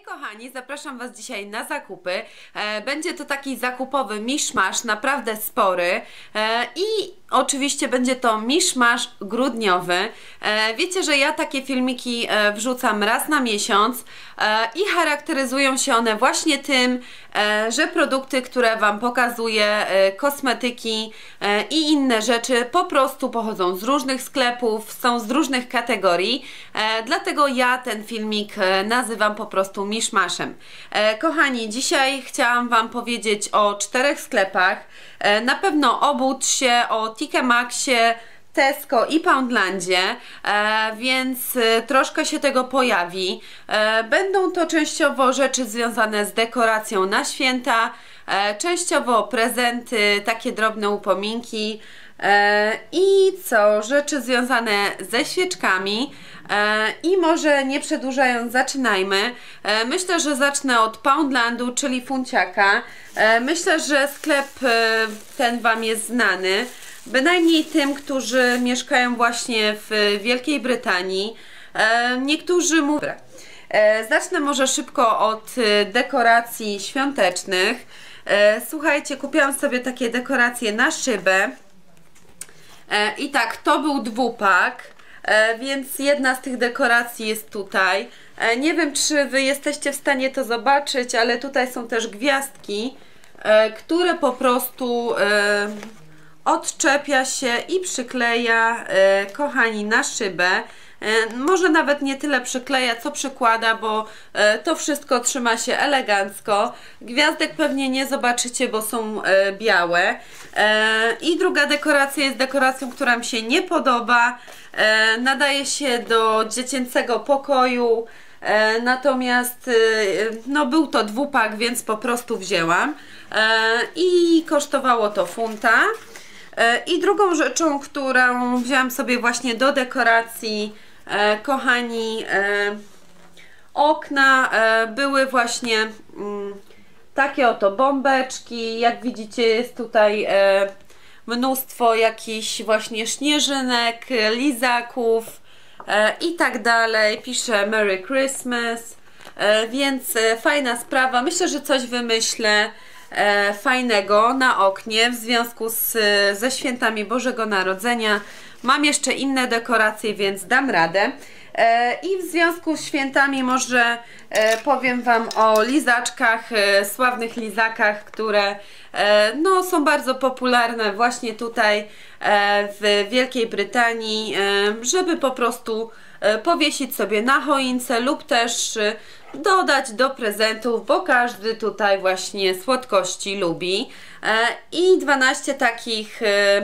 kochani, zapraszam Was dzisiaj na zakupy. Będzie to taki zakupowy miszmasz, naprawdę spory i oczywiście będzie to miszmasz grudniowy. Wiecie, że ja takie filmiki wrzucam raz na miesiąc i charakteryzują się one właśnie tym, że produkty, które Wam pokazuję, kosmetyki i inne rzeczy po prostu pochodzą z różnych sklepów, są z różnych kategorii, dlatego ja ten filmik nazywam po prostu miszmaszem. Kochani, dzisiaj chciałam Wam powiedzieć o 4 sklepach. Na pewno obudź się o TK Maxie, Tesco i Poundlandzie, więc troszkę się tego pojawi. Będą to częściowo rzeczy związane z dekoracją na święta, częściowo prezenty, takie drobne upominki i co? Rzeczy związane ze świeczkami. I może nie przedłużając, zaczynajmy. Myślę, że zacznę od Poundlandu, czyli Funciaka. Myślę, że sklep ten Wam jest znany, bynajmniej tym, którzy mieszkają właśnie w Wielkiej Brytanii. Niektórzy mówią... Zacznę może szybko od dekoracji świątecznych. Słuchajcie, kupiłam sobie takie dekoracje na szybę. I tak, to był dwupak, więc jedna z tych dekoracji jest tutaj. Nie wiem, czy Wy jesteście w stanie to zobaczyć, ale tutaj są też gwiazdki, które po prostu odczepia się i przykleja, kochani, na szybę. Może nawet nie tyle przykleja, co przykłada, bo to wszystko trzyma się elegancko. Gwiazdek pewnie nie zobaczycie, bo są białe. I druga dekoracja jest dekoracją, która mi się nie podoba. Nadaje się do dziecięcego pokoju. Natomiast no, był to dwupak, więc po prostu wzięłam. I kosztowało to funta. I drugą rzeczą, którą wzięłam sobie właśnie do dekoracji, kochani, okna, były właśnie takie oto bombeczki. Jak widzicie, jest tutaj mnóstwo jakichś właśnie śnieżynek, lizaków i tak dalej. Pisze Merry Christmas, więc fajna sprawa. Myślę, że coś wymyślę fajnego na oknie w związku ze świętami Bożego Narodzenia. Mam jeszcze inne dekoracje, więc dam radę. I w związku z świętami może powiem Wam o lizaczkach, sławnych lizakach, które no, są bardzo popularne właśnie tutaj w Wielkiej Brytanii, żeby po prostu powiesić sobie na choince lub też dodać do prezentów, bo każdy tutaj właśnie słodkości lubi. I 12 takich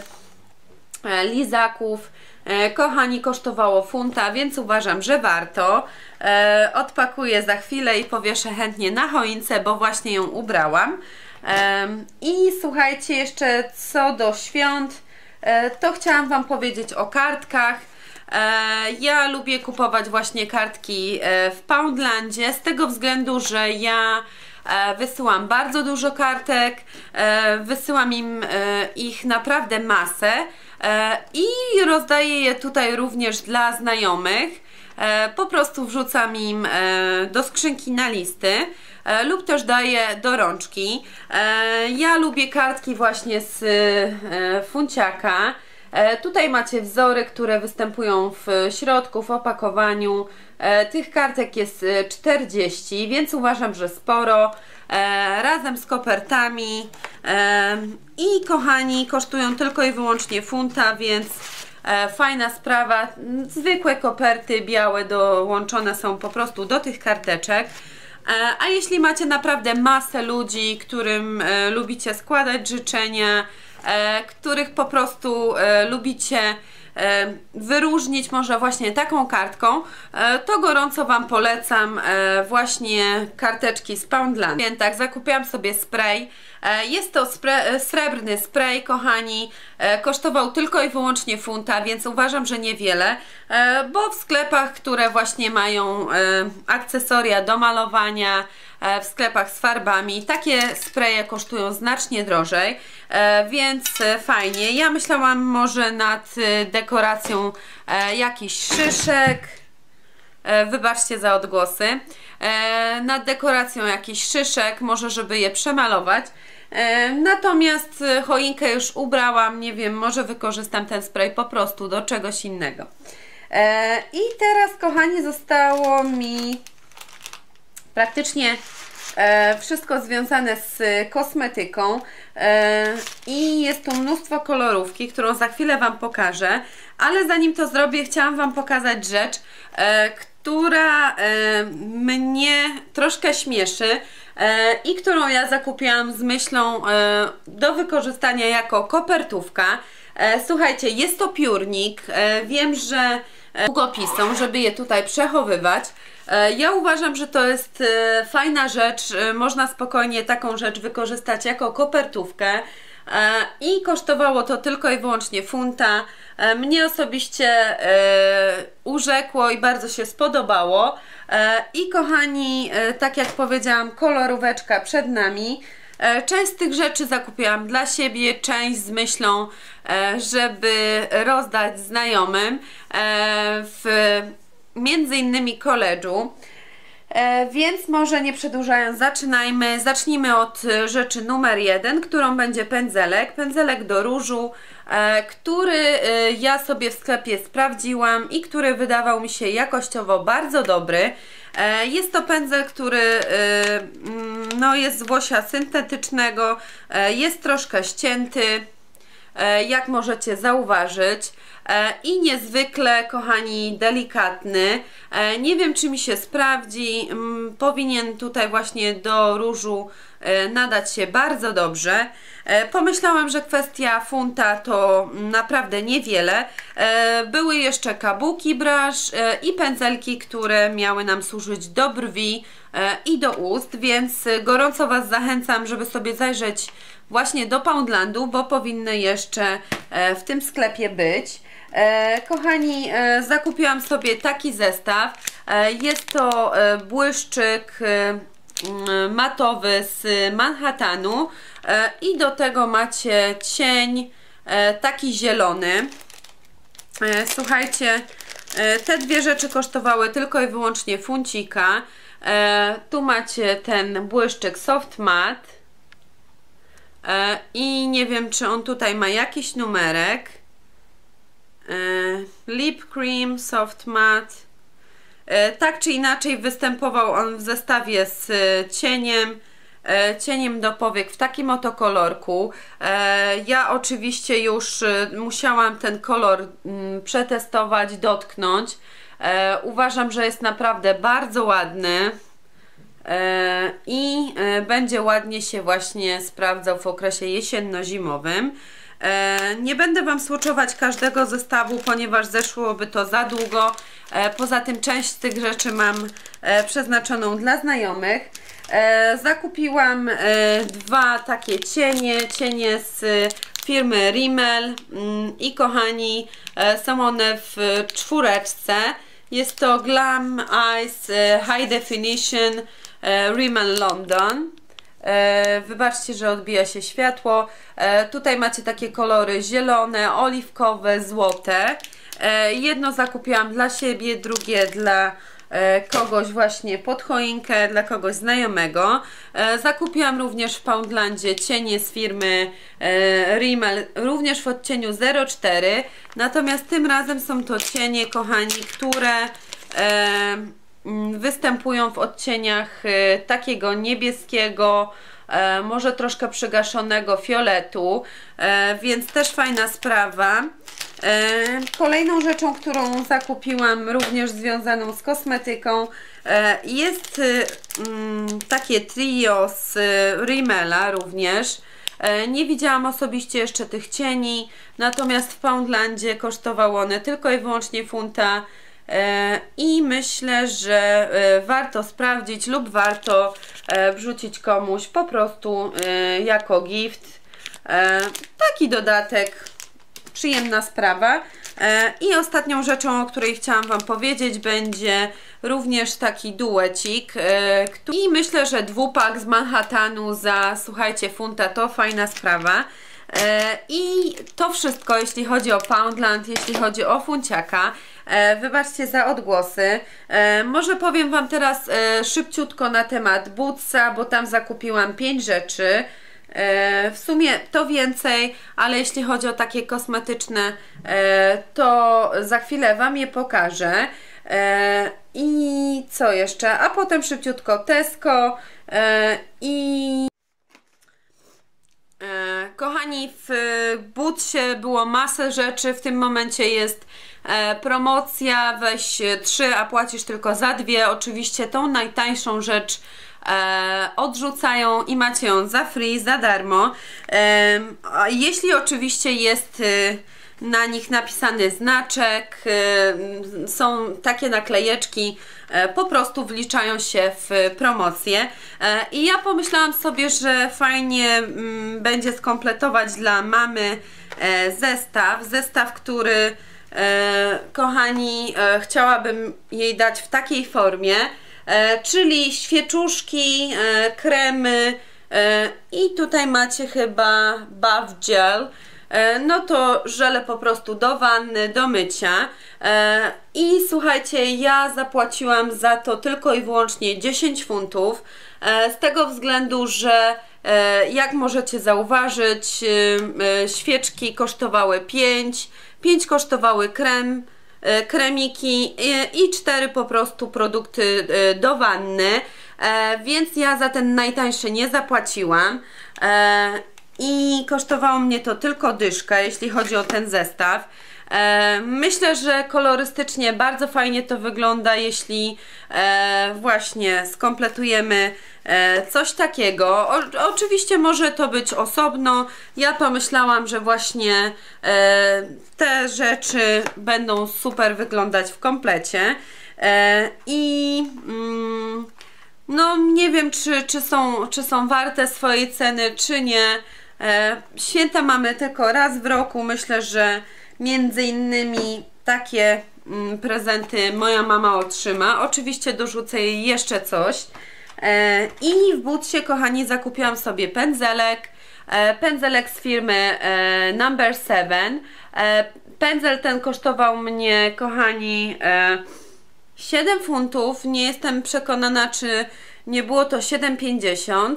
lizaków, kochani, kosztowało funta, więc uważam, że warto. Odpakuję za chwilę i powieszę chętnie na choince, bo właśnie ją ubrałam. I słuchajcie, jeszcze co do świąt, to chciałam Wam powiedzieć o kartkach. Ja lubię kupować właśnie kartki w Poundlandzie z tego względu, że ja wysyłam bardzo dużo kartek, wysyłam im ich naprawdę masę i rozdaję je tutaj również dla znajomych. Po prostu wrzucam im do skrzynki na listy lub też daję do rączki. Ja lubię kartki właśnie z Funciaka. Tutaj macie wzory, które występują w środku, w opakowaniu. Tych kartek jest 40, więc uważam, że sporo. Razem z kopertami. I kochani, kosztują tylko i wyłącznie funta, więc fajna sprawa. Zwykłe koperty białe dołączone są po prostu do tych karteczek. A jeśli macie naprawdę masę ludzi, którym lubicie składać życzenia, których po prostu lubicie wyróżnić może właśnie taką kartką, to gorąco Wam polecam właśnie karteczki z Poundland. Tak, zakupiłam sobie spray. Jest to srebrny spray, kochani. Kosztował tylko i wyłącznie funta, więc uważam, że niewiele, bo w sklepach, które właśnie mają akcesoria do malowania, w sklepach z farbami, takie spraye kosztują znacznie drożej, więc fajnie. Ja myślałam może nad dekoracją jakichś szyszek, wybaczcie za odgłosy. Nad dekoracją jakiś szyszek, może żeby je przemalować. Natomiast choinkę już ubrałam, nie wiem, może wykorzystam ten spray po prostu do czegoś innego. I teraz, kochani, zostało mi praktycznie wszystko związane z kosmetyką i jest tu mnóstwo kolorówki, którą za chwilę Wam pokażę, ale zanim to zrobię, chciałam Wam pokazać rzecz, która mnie troszkę śmieszy i którą ja zakupiłam z myślą do wykorzystania jako kopertówka. Słuchajcie, jest to piórnik, wiem, że długopis są, żeby je tutaj przechowywać. Ja uważam, że to jest fajna rzecz, można spokojnie taką rzecz wykorzystać jako kopertówkę i kosztowało to tylko i wyłącznie funta. Mnie osobiście urzekło i bardzo się spodobało i kochani, tak jak powiedziałam, koloróweczka przed nami. Część z tych rzeczy zakupiłam dla siebie, część z myślą, żeby rozdać znajomym między innymi koledżu. Więc może nie przedłużając, zaczynajmy. Zacznijmy od rzeczy numer 1, którą będzie pędzelek. Pędzelek do różu, który ja sobie w sklepie sprawdziłam i który wydawał mi się jakościowo bardzo dobry. Jest to pędzel, który no, jest z włosia syntetycznego, jest troszkę ścięty, jak możecie zauważyć, i niezwykle, kochani, delikatny. Nie wiem, czy mi się sprawdzi, powinien tutaj właśnie do różu nadać się bardzo dobrze. Pomyślałam, że kwestia funta to naprawdę niewiele. Były jeszcze kabuki brush i pędzelki, które miały nam służyć do brwi i do ust, więc gorąco Was zachęcam, żeby sobie zajrzeć właśnie do Poundlandu, bo powinny jeszcze w tym sklepie być. Kochani, zakupiłam sobie taki zestaw. Jest to błyszczyk matowy z Manhattanu i do tego macie cień taki zielony. Słuchajcie, te dwie rzeczy kosztowały tylko i wyłącznie funcika. Tu macie ten błyszczyk Soft Matte i nie wiem, czy on tutaj ma jakiś numerek. Lip Cream Soft Matte. Tak czy inaczej występował on w zestawie z cieniem do powiek w takim oto kolorku. Ja oczywiście już musiałam ten kolor przetestować, dotknąć. Uważam, że jest naprawdę bardzo ładny i będzie ładnie się właśnie sprawdzał w okresie jesienno-zimowym. Nie będę Wam swatchować każdego zestawu, ponieważ zeszłoby to za długo. Poza tym część z tych rzeczy mam przeznaczoną dla znajomych. Zakupiłam dwa takie cienie z firmy Rimmel i kochani, są one w czwóreczce. Jest to Glam Eyes High Definition Rimmel London. Wybaczcie, że odbija się światło. Tutaj macie takie kolory zielone, oliwkowe, złote. Jedno zakupiłam dla siebie, drugie dla kogoś właśnie pod choinkę, dla kogoś znajomego. Zakupiłam również w Poundlandzie cienie z firmy Rimmel, również w odcieniu 04. Natomiast tym razem są to cienie, kochani, które występują w odcieniach takiego niebieskiego, może troszkę przygaszonego fioletu, więc też fajna sprawa. Kolejną rzeczą, którą zakupiłam, również związaną z kosmetyką, jest takie trio z Rimmela również. Nie widziałam osobiście jeszcze tych cieni, natomiast w Poundlandzie kosztowały one tylko i wyłącznie funta. I myślę, że warto sprawdzić lub warto wrzucić komuś po prostu jako gift. Taki dodatek, przyjemna sprawa. I ostatnią rzeczą, o której chciałam Wam powiedzieć, będzie również taki duecik. I myślę, że dwupak z Manhattanu za, słuchajcie, funta to fajna sprawa. I to wszystko, jeśli chodzi o Poundland, jeśli chodzi o funciaka. Wybaczcie za odgłosy. Może powiem Wam teraz szybciutko na temat Bootsa, bo tam zakupiłam 5 rzeczy. W sumie to więcej, ale jeśli chodzi o takie kosmetyczne, to za chwilę Wam je pokażę. I co jeszcze? A potem szybciutko Tesco i... Kochani, w Bootsie było masę rzeczy, w tym momencie jest promocja, weź 3, a płacisz tylko za 2. Oczywiście tą najtańszą rzecz odrzucają i macie ją za free, za darmo. Jeśli oczywiście jest na nich napisany znaczek, są takie naklejeczki, po prostu wliczają się w promocję. I ja pomyślałam sobie, że fajnie będzie skompletować dla mamy zestaw, który kochani, chciałabym jej dać w takiej formie, czyli świeczuszki, kremy i tutaj macie chyba bath gel. No to żele po prostu do wanny, do mycia. I słuchajcie, ja zapłaciłam za to tylko i wyłącznie 10 funtów, z tego względu, że jak możecie zauważyć, świeczki kosztowały 5 kosztowały kremiki i 4 po prostu produkty do wanny, więc ja za ten najtańszy nie zapłaciłam. I kosztowało mnie to tylko dyszkę, jeśli chodzi o ten zestaw. Myślę, że kolorystycznie bardzo fajnie to wygląda, jeśli właśnie skompletujemy coś takiego. Oczywiście może to być osobno. Ja pomyślałam, że właśnie te rzeczy będą super wyglądać w komplecie. No nie wiem, czy są warte swojej ceny, czy nie. Święta mamy tylko raz w roku. Myślę, że między innymi takie prezenty moja mama otrzyma. Oczywiście dorzucę jej jeszcze coś. I w Bootsie, kochani, zakupiłam sobie pędzelek z firmy Number 7. Pędzel ten kosztował mnie, kochani, 7 funtów. Nie jestem przekonana, czy nie było to 7,50.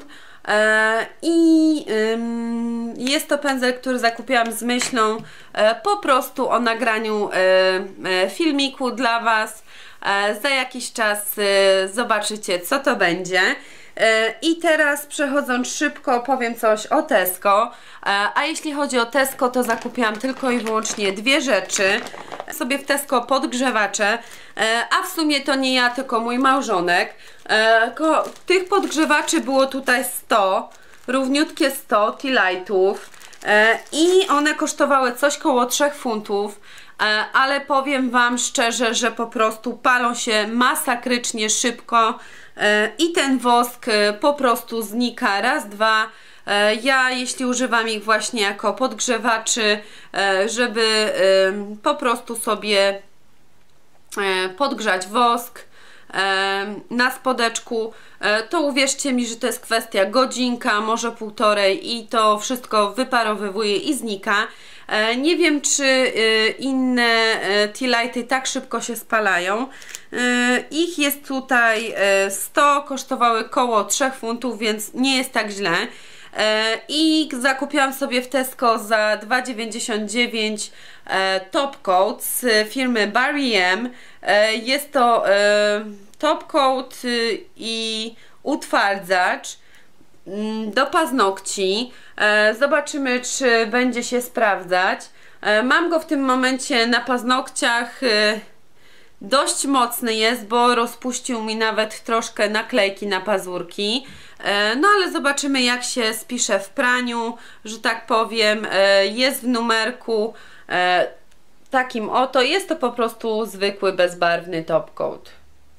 I jest to pędzel, który zakupiłam z myślą po prostu o nagraniu filmiku dla Was. Za jakiś czas zobaczycie, co to będzie. I teraz przechodząc szybko, powiem coś o Tesco. A jeśli chodzi o Tesco, to zakupiłam tylko i wyłącznie 2 rzeczy. Sobie w Tesco podgrzewacze, a w sumie to nie ja, tylko mój małżonek. Tych podgrzewaczy było tutaj 100, równiutkie 100 T-Lightów, i one kosztowały coś koło 3 funtów. Ale powiem Wam szczerze, że po prostu palą się masakrycznie szybko i ten wosk po prostu znika raz, dwa. Ja jeśli używam ich właśnie jako podgrzewaczy, żeby po prostu sobie podgrzać wosk na spodeczku, to uwierzcie mi, że to jest kwestia godzinka, może półtorej i to wszystko wyparowywuje i znika. Nie wiem, czy inne T-Lighty tak szybko się spalają. Ich jest tutaj 100, kosztowały koło 3 funtów, więc nie jest tak źle. I zakupiłam sobie w Tesco za 2,99 top coat z firmy Barry M. Jest to top coat i utwardzacz do paznokci. Zobaczymy, czy będzie się sprawdzać. Mam go w tym momencie na paznokciach. Dość mocny jest, bo rozpuścił mi nawet troszkę naklejki na pazurki. No ale zobaczymy, jak się spisze w praniu, że tak powiem. Jest w numerku takim oto. Jest to po prostu zwykły, bezbarwny top coat.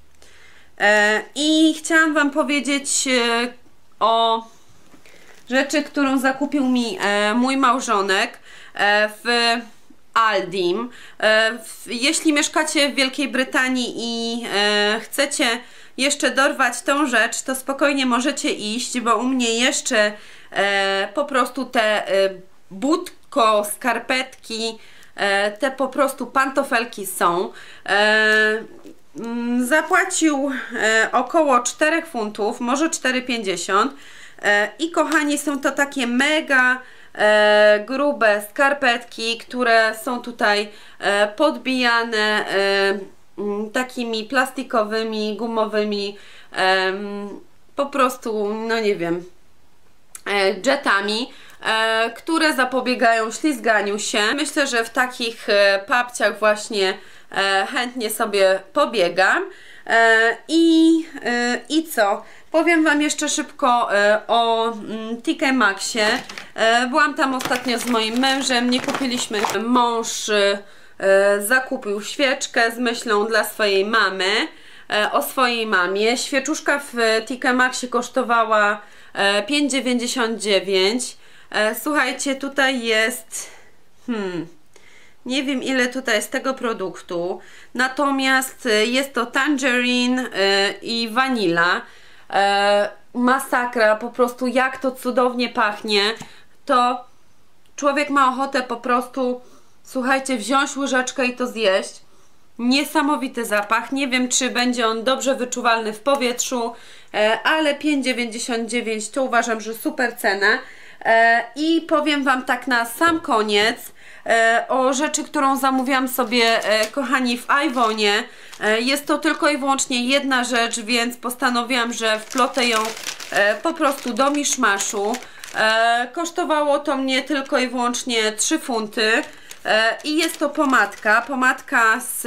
I chciałam Wam powiedzieć o rzeczy, którą zakupił mi mój małżonek w Aldim. Jeśli mieszkacie w Wielkiej Brytanii i chcecie jeszcze dorwać tą rzecz, to spokojnie możecie iść, bo u mnie jeszcze po prostu te butko, skarpetki, te po prostu pantofelki są. Zapłacił około 4 funtów, może 4,50 i kochani, są to takie mega grube skarpetki, które są tutaj podbijane takimi plastikowymi, gumowymi po prostu, no nie wiem, jetami, które zapobiegają ślizganiu się. Myślę, że w takich papciach właśnie chętnie sobie pobiegam. I co? Powiem Wam jeszcze szybko o TK Maxxie. Byłam tam ostatnio z moim mężem, nie kupiliśmy. Mąż zakupił świeczkę z myślą dla swojej mamy, o swojej mamie. Świeczuszka w TK Maxxie kosztowała 5,99. Słuchajcie, tutaj jest nie wiem ile tutaj jest tego produktu, natomiast jest to tangerine i vanilla. Masakra, po prostu jak to cudownie pachnie, to człowiek ma ochotę po prostu, słuchajcie, wziąć łyżeczkę i to zjeść. Niesamowity zapach, nie wiem czy będzie on dobrze wyczuwalny w powietrzu, ale 5,99 to uważam, że super cena. I powiem Wam tak na sam koniec o rzeczy, którą zamówiłam sobie, kochani, w Ivonie. Jest to tylko i wyłącznie jedna rzecz, więc postanowiłam, że wplotę ją po prostu do miszmaszu. Kosztowało to mnie tylko i wyłącznie 3 funty i jest to pomadka z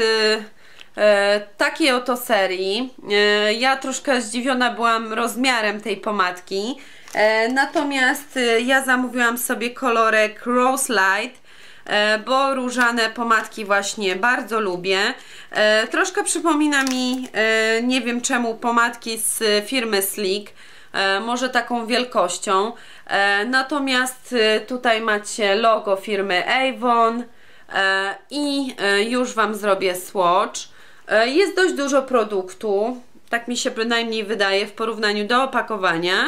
takiej oto serii. Ja troszkę zdziwiona byłam rozmiarem tej pomadki, natomiast ja zamówiłam sobie kolorek Rose Light, bo różane pomadki właśnie bardzo lubię. Troszkę przypomina mi, nie wiem czemu, pomadki z firmy Sleek, może taką wielkością. Natomiast tutaj macie logo firmy Avon i już Wam zrobię swatch. Jest dość dużo produktu, tak mi się bynajmniej wydaje w porównaniu do opakowania,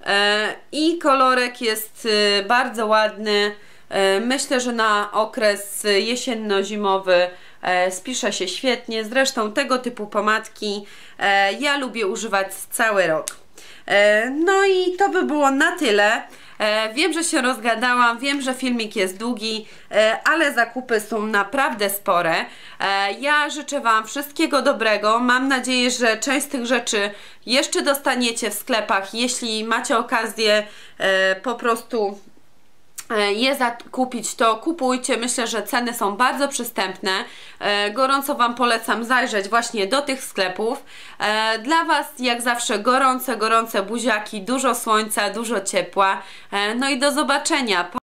i kolorek jest bardzo ładny. Myślę, że na okres jesienno-zimowy spisze się świetnie. Zresztą tego typu pomadki ja lubię używać cały rok. No i to by było na tyle. Wiem, że się rozgadałam, wiem, że filmik jest długi, ale zakupy są naprawdę spore. Ja życzę Wam wszystkiego dobrego. Mam nadzieję, że część z tych rzeczy jeszcze dostaniecie w sklepach. Jeśli macie okazję po prostu je zakupić, to kupujcie. Myślę, że ceny są bardzo przystępne. Gorąco Wam polecam zajrzeć właśnie do tych sklepów. Dla Was jak zawsze gorące buziaki, dużo słońca, dużo ciepła. No i do zobaczenia.